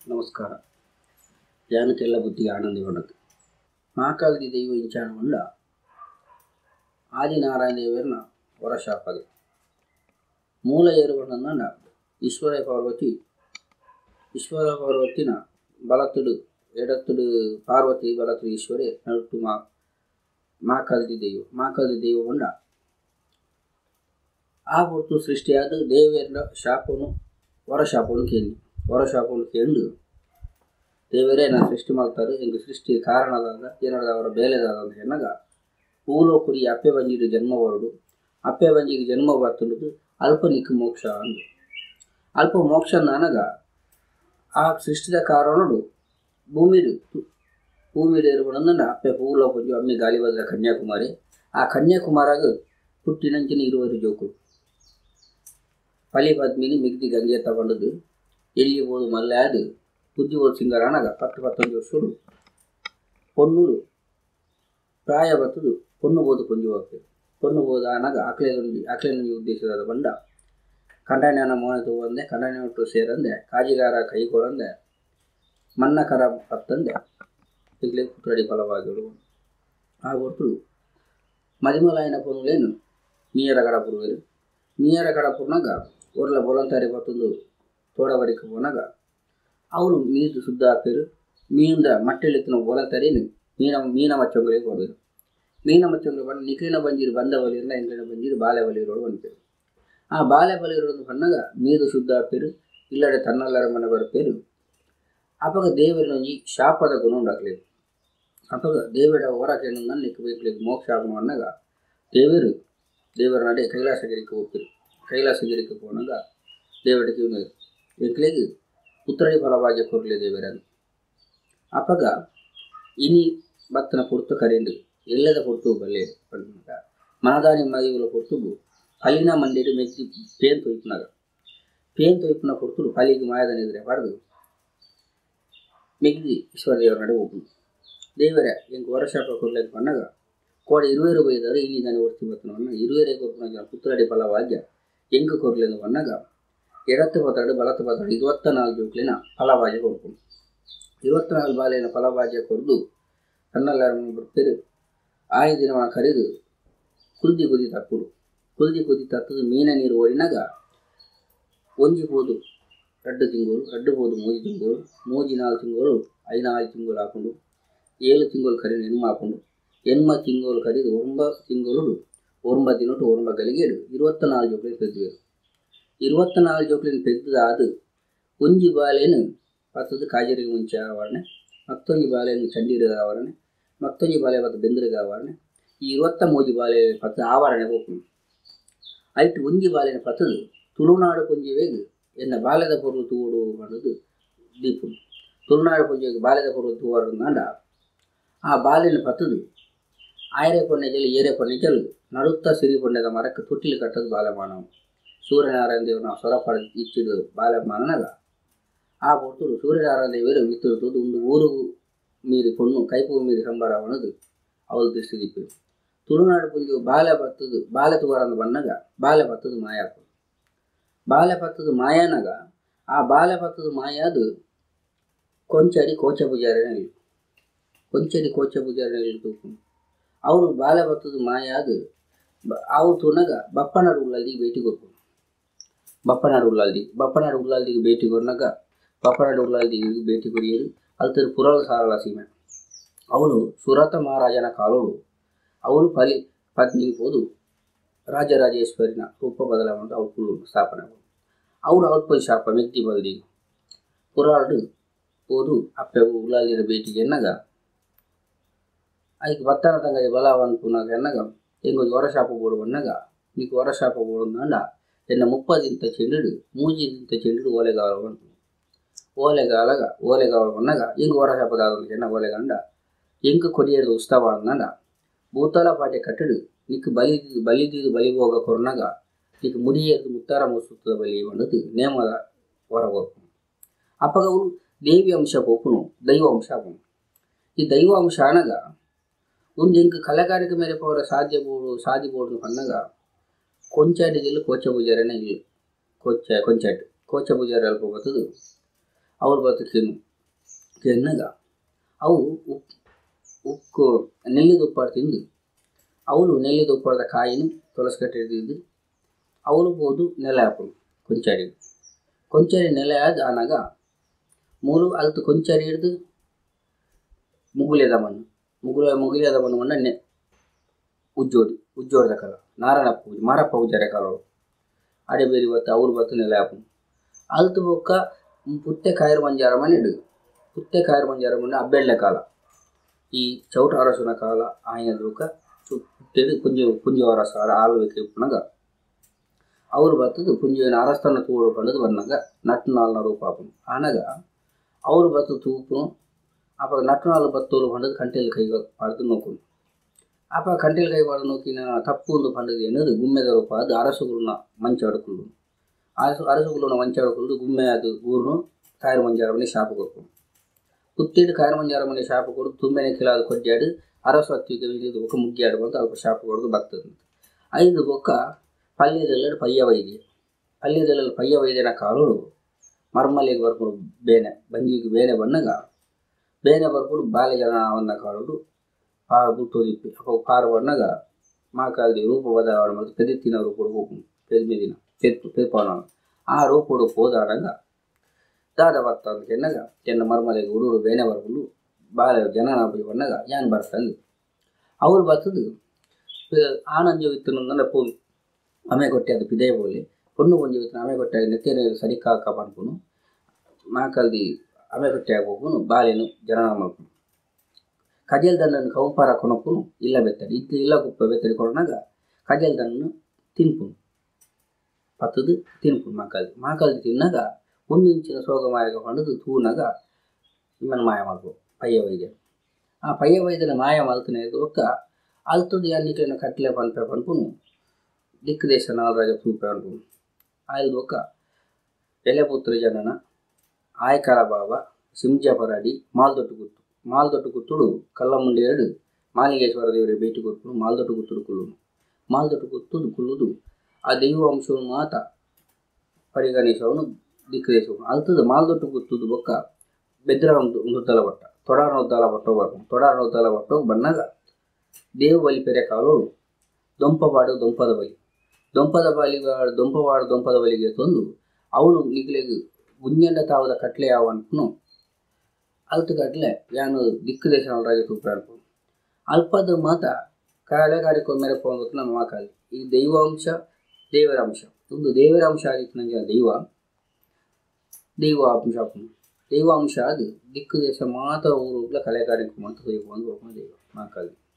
ನಮಸ್ಕಾರ. ಧ್ಯಾನಕ್ಕೆಲ್ಲ ಬುದ್ಧಿಗೆ ಆನಂದ ಉಂಟು. ಮಾಕಾಲ್ದಿ ದೈವ ಇಂಚಾಣಗೊಂಡ ಆದಿನಾರಾಯಣ ದೇವರನ್ನ ಹೊರಶಾಪದೆ ಮೂಲ ಏರುಗೊಂಡ ಈಶ್ವರ ಪಾರ್ವತಿನ ಬಲತುಡು ಎಡತುಡು ಪಾರ್ವತಿ ಬಲತುಡು ಈಶ್ವರೇ ನಡುಟು ಮಾಕಾಲ್ದಿ ದೈವ ಕೊಂಡ ಆ ಹೊರತು ಸೃಷ್ಟಿಯಾದ ದೇವರ ಶಾಪನು ಹೊರಶಾಪನು ಕೇಂದು ದೇವರೇ ನಾನು ಸೃಷ್ಟಿ ಮಾಡ್ತಾರೆ ಹೆಂಗೆ ಸೃಷ್ಟಿ ಕಾರಣದಾದ ಏನದ ಅವರ ಬೇಲೆದಾದ ಅಂತ ಎನ್ನಾಗ ಭೂಲೋಕುಡಿ ಅಪ್ಪೆ ಬಂಜಿಗೆ ಜನ್ಮ ಹೊರಡು ಅಪ್ಪೆ ಬಂಜಿಗೆ ಜನ್ಮ ಬರ್ತುಂಡು ಅಲ್ಪ ನಿಕ್ಕು ಮೋಕ್ಷ ಅಂದು ಅಲ್ಪ ಮೋಕ್ಷ ನನಗ ಆ ಸೃಷ್ಟಿದ ಕಾರಣಡು ಭೂಮಿಡು ಇರುವಂದ ಅಪ್ಪೆ ಭೂಲೋಕುಡಿ ಅಮ್ಮಿ ಗಾಲಿ ಬದಲ ಕನ್ಯಾಕುಮಾರಿ ಆ ಕನ್ಯಾಕುಮಾರಾಗ ಹುಟ್ಟಿನಂಚಿನ ಇರುವರು ಜೋಕುಳು ಪಲಿ ಪದ್ಮಿನಿ ಮಿಗ್ದಿ ಗಂಗೆ ತಗೊಂಡದು ಎಲ್ಲಿ ಬೋದು ಮಲ್ಲಾದು ಬುದ್ಧಿ ಬೋದು ಸಿಂಗರ ಅನಗ 10-11 ವರ್ಷಡು ಪೊನ್ನುಡು ಪ್ರಾಯ ಬರ್ತದು ಪೊನ್ನು ಬೋದು ಕೊಂಜು ಹೋಗ್ತದೆ ಪೊನ್ನು ಬೋದ ಅನಗ ಆಕ್ಲೇನ ಉದ್ದೇಶದ ಬಂಡ ಕಂಡಾನ್ಯಾನ ಮೋನೆ ತಗೊಂಡೆ ಕಂಡಾನ್ಯ ಒಟ್ಟು ಸೇರಂದೆ ಕಾಜಿಗಾರ ಕೈ ಕೊರಂದೆ ಮನ್ನ ಕರ ಪತ್ತಂದೆ ಈಗಲೇ ಪುತ್ರಡಿ ಫಲವಾಗಿರು ಆ ಹೊರತು ಮದಿಮಲಾಯನ ಪೊನ್ನುಲೇನು ಮೀಯರ ಕಡಪುರ್ನಾಗ ಒರ್ಲ ಬೊಲಂತಾರಿ ಬರ್ತಂದು ತೋಡವರಿಕೆ ಹೋನಾಗ ಅವನು ಮೀದು ಶುದ್ಧ ಹಾಕಿರು ಮೀನಿಂದ ಮಟ್ಟೆಲಿತ್ತಿನ ಬೊಲಂತಾರಿನು ಮೀನ ಮಚ್ಚೊಂಗಳಿಗೆ ಹೋದರು ಮೀನ ಮಚ್ಚೊಂಗಲಿ ಬಂದು ನಿಖಿಲಿನ ಬಂಜೀರು ಬಂದ ಬಲಿರಿಂದ ಎಂಕ್ಲಿನ ಬಂಜೀರು ಬಾಲೆ ಬಲಿರೋಡು ಬಂದಿರು ಆ ಬಾಲೆ ಬಲಿರೋದು ಬಂದಾಗ ಮೀದು ಶುದ್ಧ ಹಾಕಿರು ಇಲ್ಲಡೆ ತನ್ನಲ್ಲರ ಮನೆ ಬರ್ಪೇರು ಅಪಗ ದೇವರೊಂಜಿ ಶಾಪದ ಗುಣ ಉಂಡಾಗಲಿಲ್ಲ ಅಪಗ ದೇವರ ಹೊರಕೇನು ನನ್ನ ನಿಕ್ಕಬೇಕು ಮೋಕ್ಷ ಆಗು ಅನ್ನಾಗ ದೇವರ ನಡೆ ಕೈಲಾಸಗಿರಿಕೆ ಹೋಗ್ತಿರು ಕೈಲಾಸಗಿರಿಕೆ ಹೋನಾಗ ದೇವರಿಗೆ ಎಂಕ್ಲೆಗೆ ಉತ್ತರಡಿ ಫಲಭಾಗ್ಯ ಕೊರಲಿ ದೇವರನ್ನು ಅಪಗ ಇನಿ ಭಕ್ತನ ಪುರ್ತು ಕರೆಂಡು ಎಲ್ಲದ ಪುರ್ತು ಬಲ್ಲೆ ಪಡಿನಾಗ ಮನದಾನಿ ಮದಿವುಲ ಪುರ್ತುಗು ಫಲಿನ ಮಂದಿಡು ಮೆಚ್ಚಿ ಪೇನ್ ತೊಯ್ಪುನ ಪುರ್ತುಡು ಫಲಿಗೆ ಮಾಯದನಿದ್ರೆ ಪಡೆದು ಮಿಗ್ದಿ ಈಶ್ವರ ದೇವರ ನಡೆ ಹೋಗುದು ದೇವರ ಎಂಗೆ ಹೊರಶಾಪ ಕೊರ್ಲೆಗೆ ಬಂದಾಗ ಕೋಡೆ 20 ಬೈದರು ಇನಿ ದಾನಿ ಒರ್ತಿ ಬರ್ತನ 20 ಕೊರ್ಪುನ ಪುತ್ರಡಿ ಫಲಭಾಗ್ಯ ಎಂಗೆ ಕೊರ್ಲೆಂದು ಬಂದಾಗ ಎಡತ್ತು ಬತಾಡು ಬಲತ್ತು ಬತಾಡು 24 ಜೋಕ್ಲಿನ ಫಲಭಾಗ್ಯ ಕೊಡ್ಕೊಂಡು 24 ಬಾಲೆನ ಫಲಭಾಗ್ಯ ಕೊರ್ದು ತನ್ನೆಲ್ಲರ ಬರ್ತೀರು ಆಯ ದಿನ ಕರೆದು ಕುಲ್ದಿ ಕುದಿ ತಪ್ಪುದು ಮೀನ ನೀರು ಓಡಿನಾಗ ಒಂಜಿ ಬೋದು 2 ತಿಂಗಳು 2 ಬೋದು 3 ತಿಂಗಳು 4 ತಿಂಗಳು 5 ತಿಂಗಳು ಹಾಕೊಂಡು 7 ತಿಂಗಳು ಕರೆದು ಹೆಣ್ಣು ಹಾಕೊಂಡು ಹೆಣ್ಮ ತಿಂಗಳು ಕರೆದು 9 ತಿಂಗಳು 9 ದಿನಟ್ಟು 9 ಗಲಿಗೇಡು 24 ಜೋಕ್ಲಿನ ಪೆದ್ದುವೇರು 24 ಜೋಕ್ಲಿನ ಪೆದ್ದದಾದ ಒಂಜಿ ಬಾಲೆನು ಪತ್ತದು ಕಾಜರಿಗೆ ಮುಂಚೆ ಆವರಣೆ ಮತ್ತೊಂದು ಬಾಲೆನು ಚಂಡೀರದ ಆವರಣೆ ಮತ್ತೊಂದು ಬಾಲೆ ಪತ್ತು ಬೆಂದ್ರಿಗೆ ಆವರಣೆ ಈ 23 ಬಾಲೆ ಪತ್ತು ಆವರಣೆ ಹೋಗ್ಕೊಂಡು ಐಟು ಒಂಜಿ ಬಾಲೆನ ಪತ್ತದು ತುಳುನಾಡು ಪೊಂಜಿವೇಗು ಎನ್ನ ಬಾಲ್ಯದ ಪೊರ್ಲು ತೂಡು ಮಾಡೋದು ದೀಪು ತುಳುನಾಡು ಪೊಂಜಿಗೆ ಬಾಲ್ಯದ ಪೊರ್ಲು ತೂವರ ನಾಂಡ ಆ ಬಾಲೆನ ಪತ್ತದು ಆಯರೆ ಪೊನ್ನೆಜಲು ಏರೆ ಪೊನ್ನೆಜಲು ನಡುತ್ತ ಸಿರಿ ಪೊಣ್ಣೆದ ಮರಕ್ಕೆ ತೊಟ್ಟಿಲು ಕಟ್ಟದು ಬಾಲಮಾನವ ಸೂರ್ಯನಾರಾಯಣ ದೇವನ ಸ್ವರಪಡ ಇಚ್ಚಿಡು ಬಾಲಮಾನನಾಗ ಆ ಹೊರತು ಸೂರ್ಯನಾರಾಯಣ ದೇವರು ಮಿತ್ತುವುದು ಒಂದು ಊರು ಮೀರಿ ಪೊಣ್ಣು ಕೈಪು ಮೀರಿ ಸಂಬಾರ ಅನ್ನೋದು ಅವಳು ದೃಷ್ಟಿ ದಿಪ್ಪು ತುಳುನಾಡು ಪುಂಜು ಬಾಲೆ ತುವರಂದು ಬಂದಾಗ ಬಾಲೆ ಪತ್ತದು ಮಾಯಾನಾಗ ಆ ಬಾಲೆ ಪತ್ತದು ಮಾಯಾದು ಕೊಂಚಡಿ ಕೋಚ ಪೂಜಾರನೇ ತೂಕೊಂಡು ಅವರು ಬಾಲೆ ಪತ್ತದು ಮಾಯಾದು ಅವು ತುನಾಗ ಬಪ್ಪನಾಡು ಉಳ್ಳಲ್ದಿಗೆ ಭೇಟಿ ಕೊಡ್ಕೊಂಡು ಬಪ್ಪನಾಡು ಉಳ್ಳಲ್ದಿಗೆ ಭೇಟಿ ಕೊರ್ನಾಗ ಬಪ್ಪನಾಡು ಉಳ್ಳಲ್ದಿಗೆ ಭೇಟಿ ಕೊರಿಯರು ಅಲ್ತರು ಪುರದ ಸಾರಳ ಸೀಮೆ ಅವನು ಸುರತ ಮಹಾರಾಜನ ಕಾಲೋಡು ಅವನು ಪದ್ಮಿಗೆ ಹೋದು ರಾಜರಾಜೇಶ್ವರಿನ ರೂಪ ಬದಲಾವಣೆ ಅವ್ರು ಕುಳ್ಳು ಸ್ಥಾಪನೆ ಅವರು ಅಲ್ಪ ಶಾಪ ಮೆತ್ತಿ ಬಲ್ದಿ ಪುರಾಡು ಹೋದು ಅಪ್ಪೆ ಉಳ್ಳಲ್ದಿನ ಭೇಟಿಗೆ ಎನ್ನಾಗ ಅದಕ್ಕೆ ಭತ್ತನ ತಂಗಡಿ ಬಲವಂತನಾಗ ಎನ್ನಾಗ ಎಂಗೊಂದು ಹೊರಶಾಪ ಬೋಡು ಬಂದಾಗ ನೀಕು ಹೊರಶಾಪ ಬೋಡು ಅಂದ ಎನ್ನ 30 ಚೆಂಡು 3 ಚೆಂಡು ಓಲೆಗಾವಲ ಬಂತು ಓಲೆಗಾವಲ ಬಂದಾಗ ಹಿಂಗೆ ಹೊರಶಾಪದಾದ ಎನ್ನ ಓಲೆಗಂಡ ಎಂಗೆ ಕೊಡಿಯದು ಉತ್ಸವ ಅಂದ ಭೂತಾಲ ಪಾಟೆ ಕಟ್ಟಡು ನೀಕು ಬಲಿ ಹೋಗ ಕೊರ್ನಾಗ ನೀಕು ಮುಡಿಯದು ಮುತ್ತಾರ ಮುಸುತ್ತದ ಬಲಿ ಬಂದದ್ದು ನೇಮದ ಹೊರಗೋರ್ಪು ಅಪ್ಪಗ ಅವರು ದೇವಿ ಅಂಶ ಪೋಪುನು ದೈವ ಅಂಶ ಆಪನು ಈ ದೈವ ಅಂಶ ಅನಗ ಒಂದು ಎಂಗೆ ಕಲೆಗಾರಿಕೆ ಮೇಲೆ ಪವರ ಸಾದಿ ಬೋರ್ಡು ಅನ್ನಗ ಕೊಂಚಾಟಿ ಜಿಲ್ಲೆ ಕೋಚ ಪೂಜಾರನೇ ಇಲ್ಲ ಕೊಂಚಾಟಿ ಕೋಚ ಪೂಜಾರ ಅಲ್ಪ ಬರ್ತದು ಅವ್ರು ಬತ್ತು ಕೆನ್ನಗ ಅವು ಉಕ್ಕು ನೆಲ್ಲಿದ ಉಪ್ಪಾಡು ತಿಂದು ಅವಳು ನೆಲ್ಲಿದ ಉಪ್ಪಾಡದ ಕಾಯಿನ ತೊಲಸ್ಕಟ್ಟಿದ್ದು ಅವಳು ಹೋದು ನೆಲೆ ಹಾಕೋದು ಕೊಂಚಾರಿ ನೆಲೆ ಆದ ಆನಾಗ ಮೂಲು ಅಲ್ತು ಕೊಂಚಾರಿ ಹಿಡ್ದು ಮುಗುಲೆದ ಮಣ್ಣು ಉಜ್ಜೋಡ್ದ ಕಾಲ ನಾರಾಯಣ ಪೂಜೆ ಮಾರಪ್ಪ ಪೂಜಾರೆ ಕಾಲವರು ಅಡೆ ಬೇರೆ ಬತ್ತು ಅವ್ರು ಬತ್ತು ನೆಲೆ ಹಾಕು ಅಲ್ತು ಬೊಕ್ಕ ಪುತ್ತೆ ಕಾಯಿರು ಮಂಜಾರ ಮನೆ ಹಿಡಿದು ಪುತ್ತೆ ಕಾಯಿರು ಮಂಜಾರ ಮನೆ ಅಬ್ಬೆಳ್ಳೆ ಕಾಲ ಈ ಚೌಟ ಅರಸನ ಕಾಲ ಆಯ್ನ ಬೊಕ್ಕ ಪುಟ್ಟೆಡು ಪುಂಜು ಅರಸ ಆಳ್ವಿಕೆ ಉಪ್ಪನಾಗ ಅವ್ರು ಬತ್ತದು ಪುಂಜಿನ ಅರಸ್ಥಾನ ತೂಡು ಬಂದದು ಬಂದಾಗ ನಟ್ಟು ನಾಲ್ನ ರೂಪ ಹಾಪನು ಆನಾಗ ಅವ್ರು ಬತ್ತು ತೂಪು ಅಪ್ಪ ನಟ್ಟು ನಾಲ್ಕು ಬತ್ತೋರು ಬಂದದು ಕಂಟೆಲ್ ಕೈ ಪಾಡ್ದು ನೋಕೊಂಡು ಅಪ್ಪ ಕಂಟೆಲ್ ಕೈ ಪಾಡ್ದು ನೋಕಿನ ತಪ್ಪು ಒಂದು ಬಂದದು ಏನದು ಗುಮ್ಮೆದ ರೂಪ ಅದು ಅರಸುಗಳನ್ನ ಮಂಚಾಡ್ಕೊಂಡು ಅರಸುಗಳನ್ನ ಮಂಚಾಡ್ಕೊಂಡು ಗುಮ್ಮೆ ಅದು ಊರ್ನು ಕಾಯಿರು ಮಂಜಾರ ಮನೆ ಶಾಪ ಕೊಡ್ಕೊಂಡು ಪುತ್ತಿಟ್ಟು ಕಾಯಿರು ಮಂಜಾರ ಮನೆ ಶಾಪ ಕೊಡು ತುಂಬೆನೆ ಕಿಲಾದ ಕೊಡ್ಜಾಡು ಅರಸು ಹತ್ತಿಗೆ ಇದು ಬೊಕ್ಕ ಮುಗ್ಗಿ ಆಡು ಬಂದು ಅಲ್ಪ ಶಾಪ ಕೊಡೋದು ಬರ್ತದೆ ಐದು ಬೊಕ್ಕ ಪಲ್ಯದೆಲ್ಲ ಪಯ್ಯ ವೈದ್ಯನ ಕಾಲೋಡು ಮರ್ಮಲೆಗೆ ಬರ್ಕೊಂಡು ಬೇನೆ ಬಂಜಿಗೆ ಬೇನೆ ಬಂದಾಗ ಬೇನೆ ಬರ್ಕೊಂಡು ಬಾಲ್ಯ ಜನ ಅವನ್ನ ಕಾಲೋಡು ಆ ಗುಟ್ಟೋದಿಪ್ಪಿ ಅಪ್ಪ ಪಾರು ಬಂದಾಗ ಮಾಕಾಲ್ದಿ ರೂಪ ಬದಲಾವಣೆ ಮತ್ತು ಪೆದಿತ್ತಿನ ರೂಪ ಹೋಗ್ಕೊಂಡು ಪೆದ್ಮೆದಿನ ಪೇಪಾನ ಆ ರೂಪಡು ಹೋದಾಡಂಗ ದಾದ ಬರ್ತಾನೆ ಕೆನ್ನ ಮರ್ಮಲೆಗೆ ಹುಡುಗರು ಬೇನೆ ಬರ್ಕೊಂಡು ಬಾಲ್ಯ ಜನ ಬಂದಾಗ ಯಾನ್ ಬರ್ತಂದು ಅವ್ರು ಬರ್ತದು ಆನಂಜ ಇತ್ತು ಪೋಗಿ ಆಮೆ ಕೊಟ್ಟೆ ಅದು ಪಿದೇ ಬೋಲಿ பொண்ணு கொஞ்சம் ಆಮೆ ಕೊಟ್ಟಾಗ ನೆತ್ತೇನೆ ಸರಿಕಾಕ ಮಾಡ್ಕೊಂಡು ಮಾಕಲ್ದಿ ಆಮೆ ಕೊಟ್ಟಾಗ ಹೋಗ್ಕೊಂಡು ಬಾಲೆನು ಜನನ ಮಾಡ್ಕೊಂಡು ಕಜಲ್ ದಣ್ಣನ್ನು ಕೌಂಪಾರ ಕೊನಪ್ಪನು ಇಲ್ಲ ಬೆತ್ತಡಿ ಇತ್ತು ಇಲ್ಲ ಕುಪ್ಪ ಬೆತ್ತಡಿ ಕೊಡನಾಗ ಕಜಲ್ ದಣ್ಣನ್ನು ತಿನ್ಪುನು ಪತ್ತದು ತಿನ್ಪುನು ಮಾಕಲ್ದಿ ತಿನ್ನಾಗ 1 ಇಂಚಿನ ಸೋಗ ಮಾಯಗ ಹೊಂಡದು ತೂನಾಗ ಇಮ್ಮನ ಮಾಯ ಮಾಡ್ಬೋದು ಪಯ್ಯ ವೈದ್ಯ ಆ ಪಯ್ಯ ವೈದ್ಯನ ಮಾಯ ಮಲ್ತನೆ ಒಕ್ಕ ಅಲ್ತದು ಎನ್ನಿಕಲಿನ ಕಟ್ಲೆ ಪನ್ಪುನು ದಿಕ್ಕು ದೇಶ ನಾಗರಾಜ ತೂಪೆ ಅನ್ಕೊಂಡು ಆಯ್ದು ಒಕ್ಕ ಎಲೆಪುತ್ರ ಜನನ ಆಯ್ಕಾಲ ಬಾಬಾ ಸಿಂಜಪರಾಡಿ ಮಾಲ್ದೊಟ್ಟು ಗುತ್ತುಡು ಕಲ್ಲಮುಂಡಿ ಎರಡು ಮಾಲಿಂಗೇಶ್ವರ ದೇವರಿಗೆ ಭೇಟಿ ಕೊಟ್ಟು ಮಾಲ್ದೊಟ್ಟು ಗುತ್ತುಡು ಕುಲ್ಲುದು ಆ ದೈವ ಅಂಶವನ್ನು ಮಾತ ಪರಿಗಣಿಸವನು ದಿಕ್ಕು ದೇಶವನ್ನು ಅಲ್ತದ ಮಾಲ್ದೊಟ್ಟು ಗುತ್ತುದು ಬೊಕ್ಕ ಬೆದ್ರ ಉದ್ದಾಲ ಬಟ್ಟ ತೊಡಾರ ಉದ್ದಾಲ ಬಟ್ಟೋಗಿ ಬಂದಾಗ ದೇವ ಬಲಿ ಪೆರೆ ಕಾಲೋಡು ದೊಂಪವಾಡು ದೊಂಪದ ಬಲಿಗೆ ತಂದು ಅವಳು ನಿಗ್ಲೆಗೆ ಗುಂಜಂಡ ತಾವದ ಕಟ್ಲೆ ಯಾವ ಅನ್ಕೊಂಡು ಅಲ್ತು ಕಟ್ಲೆ ಯಾನು ದಿಕ್ಕು ದೇಶ ರಾಜ ತೂಪ ಅನ್ಕೊಂಡು ಅಲ್ಪದ ಮಾತ ಕಾರ್ಯಕ್ರಮ ಮೆರಪು ನಮ್ಮ ಮಾಕಾಲಿ ಈ ದೈವಾಂಶ ದೇವರಾಂಶ ಒಂದು ದೇವರಾಂಶ ಆಗಿತ್ತು ನಂಗೆ ದೈವಾಂಶ ಅದು ದಿಕ್ಕು ದೇಶ ಮಾತ್ರ ಊರುಗಳ ಕಲೆ ಕಾರ್ಯಕ್ರಮ ಅಂತ ದೈವ ಮಾಕಾಲಿ